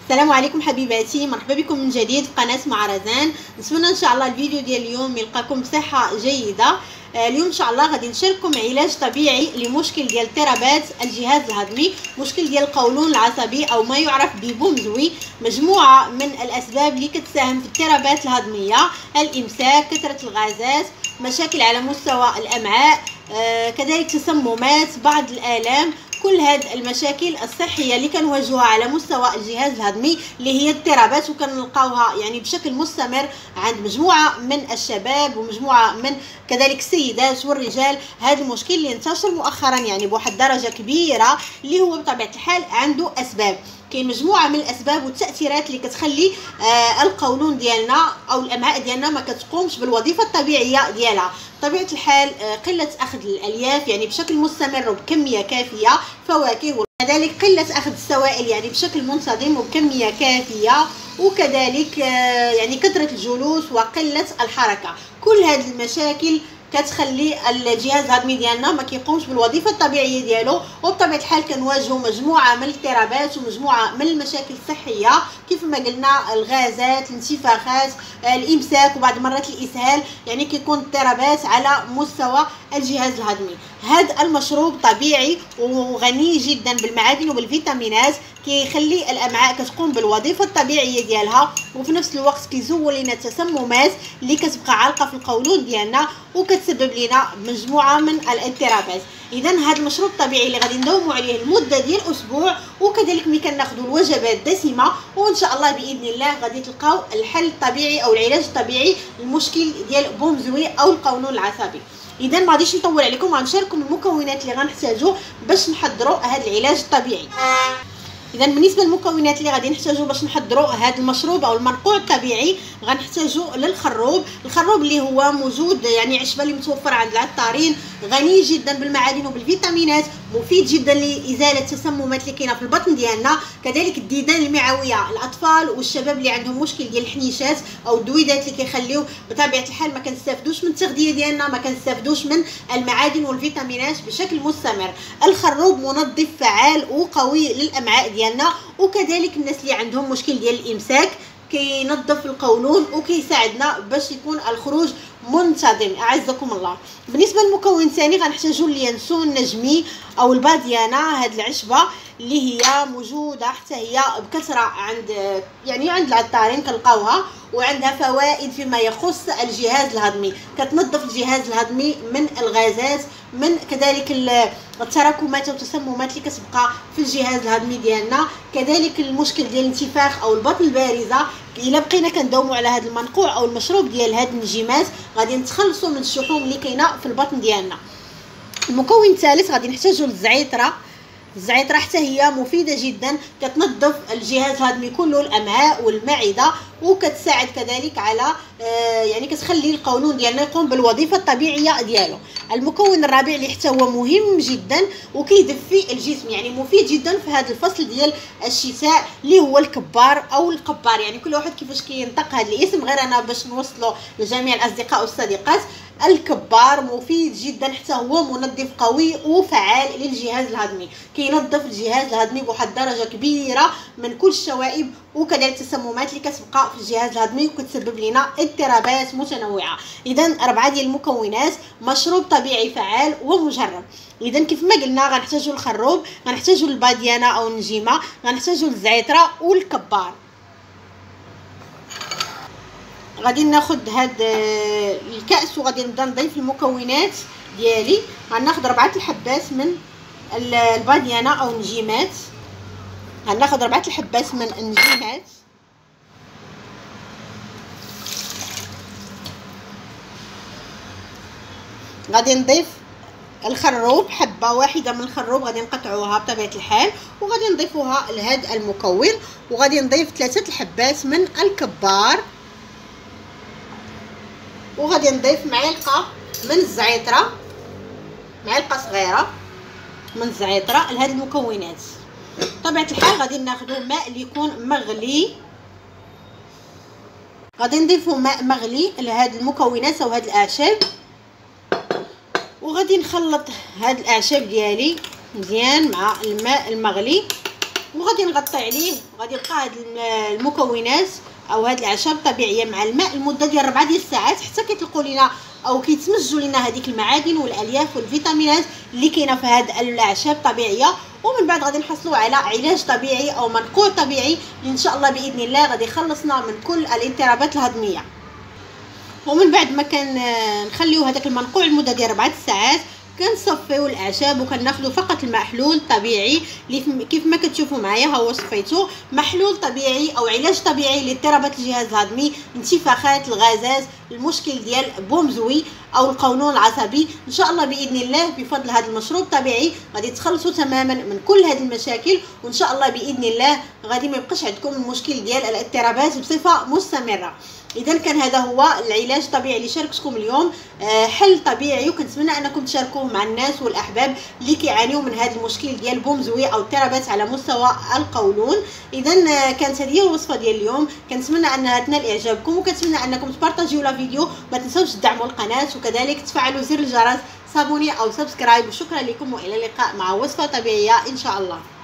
السلام عليكم حبيباتي، مرحبا بكم من جديد في قناه مع رزان. نتمنى ان شاء الله الفيديو ديال اليوم يلقاكم بصحه جيده. اليوم ان شاء الله غادي نشارككم علاج طبيعي لمشكل ديال اضطرابات الجهاز الهضمي، مشكل ديال القولون العصبي او ما يعرف ببومزوي. مجموعه من الاسباب اللي كتساهم في الاضطرابات الهضميه: الامساك، كثره الغازات، مشاكل على مستوى الامعاء، كذلك تسممات، بعض الالام. كل هذه المشاكل الصحيه اللي كنواجهوها على مستوى الجهاز الهضمي اللي هي اضطرابات، وكنلقاوها يعني بشكل مستمر عند مجموعه من الشباب ومجموعه من كذلك السيدات والرجال. هذا المشكل اللي انتشر مؤخرا يعني بواحد الدرجه كبيره، اللي هو بطبيعه الحال عنده اسباب. كاين مجموعه من الاسباب والتاثيرات اللي كتخلي القولون ديالنا او الامعاء ديالنا ما كتقومش بالوظيفه الطبيعيه ديالها. بطبيعه الحال قله اخذ الالياف يعني بشكل مستمر وبكميه كافيه، فواكه، وكذلك قله اخذ السوائل يعني بشكل منتظم وبكميه كافيه، وكذلك يعني كثره الجلوس وقله الحركه. كل هذه المشاكل كتخلي الجهاز الهضمي ديالنا ما كيقومش بالوظيفه الطبيعيه ديالو، وبطبيعه الحال كنواجهوا مجموعه من الاضطرابات ومجموعه من المشاكل الصحيه كيف ما قلنا: الغازات، الانتفاخات، الامساك، وبعض المرات الاسهال. يعني كيكون اضطرابات على مستوى الجهاز الهضمي. هذا المشروب طبيعي وغني جدا بالمعادن وبالفيتامينات، كيخلي الامعاء كتقوم بالوظيفه الطبيعيه ديالها، وفي نفس الوقت كيزول لنا التسممات اللي كتبقى عالقه في القولون ديالنا وكتسبب لنا مجموعه من الاضطرابات. اذا هذا المشروب الطبيعي اللي غادي نداوموا عليه لمده ديال اسبوع، وكذلك ملي كناخذوا الوجبات الدسمه، وان شاء الله باذن الله غادي تلقاو الحل الطبيعي او العلاج الطبيعي للمشكل ديال بومزوي او القولون العصبي. اذا ما غاديش نطول عليكم، غنشارككم المكونات اللي غنحتاجوا باش نحضروا هذا العلاج الطبيعي. اذا بالنسبه للمكونات اللي غادي نحتاجوا باش نحضروا هذا المشروب او المنقوع الطبيعي، غنحتاجوا للخروب. الخروب اللي هو موجود يعني عشبه اللي متوفر عند العطارين، غني جدا بالمعادن وبالفيتامينات، مفيد جدا لازاله التسممات اللي كاينه في البطن ديالنا. كذلك الديدان المعويه، الاطفال والشباب اللي عندهم مشكل ديال الحنيشات او الدويدات اللي كيخليو بطبيعه الحال ما كنستافدوش من التغذيه ديالنا، ما كنستافدوش من المعادن والفيتامينات بشكل مستمر. الخروب منظف فعال وقوي للامعاء ديالنا، وكذلك الناس اللي عندهم مشكل ديال الامساك كينظف القولون وكيساعدنا باش يكون الخروج منتظم. اعزكم الله. بالنسبه للمكون الثاني غنحتاجوا اليانسون النجمي او الباديانا. هاد العشبه اللي هي موجوده حتى هي بكثره عند عند العطارين كنلقاوها، وعندها فوائد فيما يخص الجهاز الهضمي. كتنظف الجهاز الهضمي من الغازات، من كذلك التراكمات والتسممات اللي كتبقى في الجهاز الهضمي ديالنا. كذلك المشكل ديال الانتفاخ او البطن البارزه، الا بقينا كنداوموا على هذا المنقوع او المشروب ديال هاد النجيمات غادي نتخلصوا من الشحوم اللي كاينه في البطن ديالنا. المكون الثالث غادي نحتاجوا للزعتره. الزعتره حتى هي مفيده جدا، كتنظف الجهاز الهضمي كله، الامعاء والمعده، وكتساعد كذلك على كتخلي القولون ديالنا يقوم بالوظيفه الطبيعيه ديالو. المكون الرابع اللي حتى هو مهم جدا وكيدفي الجسم، يعني مفيد جدا في هذا الفصل ديال الشتاء، اللي هو الكبار او القبار. يعني كل واحد كيفاش كينطق هذا الاسم، غير انا باش نوصله لجميع الاصدقاء والصديقات. الكبار مفيد جدا، حتى هو منظف قوي وفعال للجهاز الهضمي، كينظف الجهاز الهضمي بواحد درجه كبيره من كل الشوائب وكذلك التسممات اللي كتبقى في الجهاز الهضمي وكتسبب لنا اضطرابات متنوعه. اذا 4 ديال المكونات، مشروب طبيعي فعال ومجرب. اذا كيف ما قلنا غنحتاجوا الخروب، غنحتاجوا الباديانا او النجيمه، غنحتاجوا الزعتره والكبار. غادي ناخذ هاد الكاس وغادي نبدا نضيف المكونات ديالي. غناخذ 4 الحبات من الباديانا او النجيمات، غناخذ 4 الحبات من النجيمات، غادي نضيف الخروب، حبه واحده من الخروب غادي نقطعوها بطبيعه الحال وغادي نضيفوها لهذا المكون، وغادي نضيف 3 الحبات من الكبار، وغادي نضيف معلقه من الزعتره، معلقه صغيره من الزعتره لهاد المكونات. بطبيعه الحال غادي ناخذوا ماء اللي يكون مغلي، غادي نضيفوا ماء مغلي لهاد المكونات او هاد الاعشاب، وغادي نخلط هاد الاعشاب ديالي مزيان مع الماء المغلي. وغادي نغطي عليه. غادي نلقى هاد المكونات او هاد الاعشاب الطبيعيه مع الماء لمده ديال 4 ديال الساعات حتى كيطلقوا لينا او كيتمزجوا لنا هذيك المعادن والالياف والفيتامينات اللي كاينه في هاد الاعشاب الطبيعيه. ومن بعد غادي نحصلوا على علاج طبيعي او منقوع طبيعي اللي ان شاء الله باذن الله غادي يخلصنا من كل الاضطرابات الهضميه. ومن بعد ما نخليو هذاك المنقوع لمده ديال 4 ساعات كنصفيو الاعشاب وكناخذوا فقط المحلول طبيعي اللي كيف ما كتشوفوا معايا ها هو صفيته، محلول طبيعي او علاج طبيعي لاضطرابات الجهاز الهضمي، انتفاخات، الغازات، المشكل ديال بومزوي او القولون العصبي. ان شاء الله باذن الله بفضل هذا المشروب الطبيعي غادي تخلصوا تماما من كل هذه المشاكل، وان شاء الله باذن الله غادي ما يبقاش عندكم المشكل ديال الاضطرابات بصفه مستمره. اذا كان هذا هو العلاج الطبيعي اللي شاركتكم اليوم، حل طبيعي، وكنتمنى انكم تشاركوه مع الناس والاحباب اللي كيعانيوا من هذا المشكل ديال بومزوي او اضطرابات على مستوى القولون. اذا كانت هذه الوصفه ديال اليوم، كنتمنى انها تنال اعجابكم، وكنتمنى انكم تبارطاجيو لا فيديو، ما تنساوش تدعموا القناه وكذلك تفعلوا زر الجرس، صابوني او سبسكرايب. وشكرا لكم والى اللقاء مع وصفه طبيعيه ان شاء الله.